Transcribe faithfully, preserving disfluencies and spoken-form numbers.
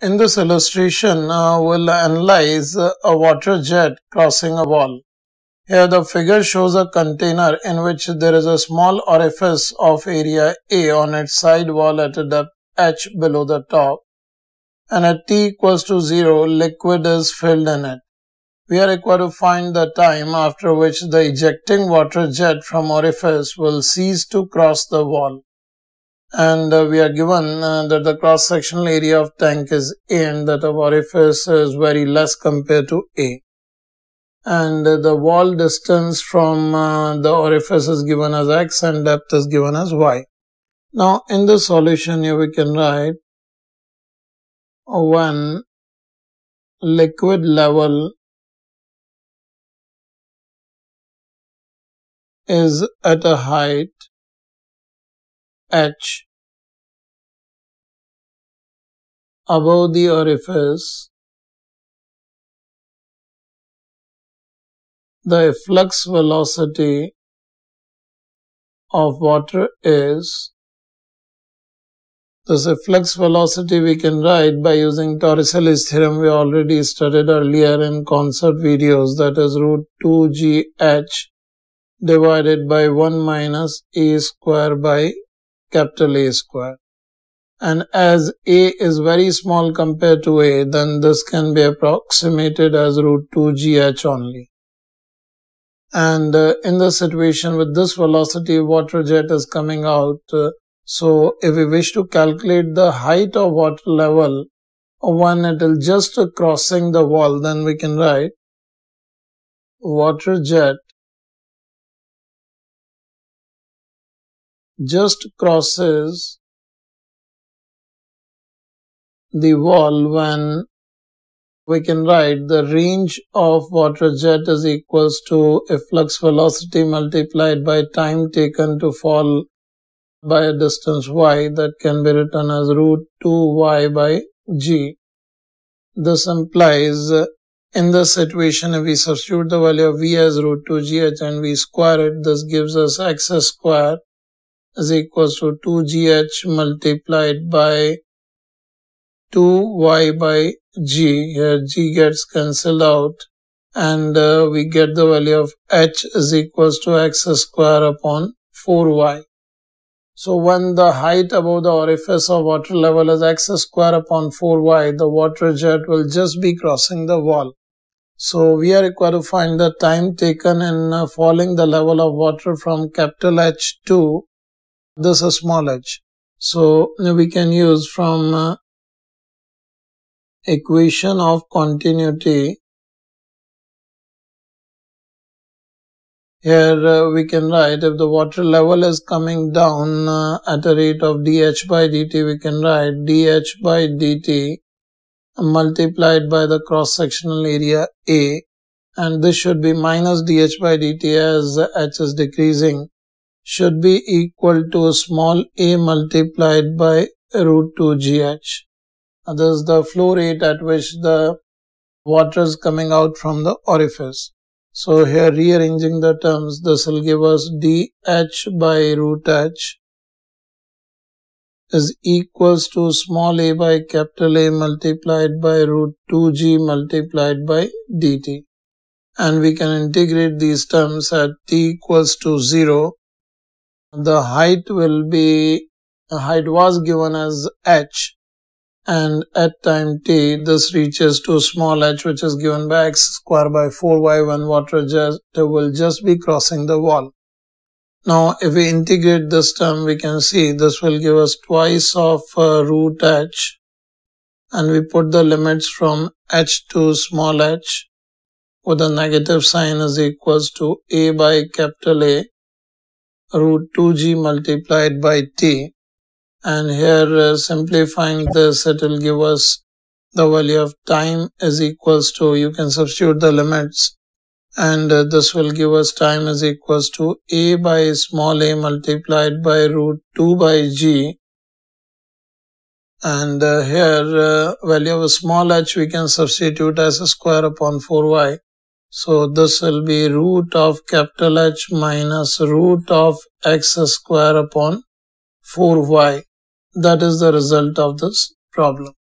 In this illustration, uh, we'll analyze uh, a water jet crossing a wall. Here the figure shows a container in which there is a small orifice of area A on its side wall at a depth h below the top, and at t equals to zero, liquid is filled in it. We are required to find the time after which the ejecting water jet from orifice will cease to cross the wall. And uh, we are given uh, that the cross-sectional area of tank is A and that of orifice is very less compared to A. And uh, the wall distance from uh, the orifice is given as x and depth is given as y. Now in the solution here we can write when liquid level is at a height h above the orifice, the efflux velocity of water is, this efflux velocity we can write by using Torricelli's theorem we already studied earlier in concept videos, that is root two G H divided by one minus A square by capital A square. And as A is very small compared to A, then this can be approximated as root two G H only. And uh, in the situation with this velocity, water jet is coming out. Uh, so if we wish to calculate the height of water level when it is just uh, crossing the wall, then we can write water jet just crosses the wall when we can write the range of water jet is equals to efflux velocity multiplied by time taken to fall by a distance y, that can be written as root two y by g. This implies uh, in this situation if we substitute the value of v as root two g h and we square it, this gives us x square is equals to two g h multiplied by two y by g. Here g gets cancelled out and uh, we get the value of h is equals to x square upon four y. So when the height above the orifice of water level is x square upon four y, the water jet will just be crossing the wall. So we are required to find the time taken in uh, falling the level of water from capital H to this is small h. So we can use from uh, equation of continuity. Here uh, we can write if the water level is coming down uh, at a rate of dH by dt, we can write dH by dt multiplied by the cross-sectional area A, and this should be minus dH by dt as h is decreasing, should be equal to small a multiplied by root two G H. This is the flow rate at which the water is coming out from the orifice. So here rearranging the terms, this will give us dH by root h is equals to small a by capital A multiplied by root two g multiplied by dt. And we can integrate these terms at t equals to zero. The height will be, the height was given as h, and at time t this reaches to small h, which is given by x square by four y when water jet will just be crossing the wall. Now if we integrate this term, we can see this will give us twice of uh, root h, and we put the limits from h to small h with a negative sign is equals to a by capital A root two g multiplied by t. And here uh, simplifying this, it will give us the value of time is equals to, you can substitute the limits, and uh, this will give us time is equals to a by small a multiplied by root two by g. And uh, here uh, value of small h we can substitute as a square upon four y. So this will be root of capital H minus root of x square upon four y. That is the result of this problem.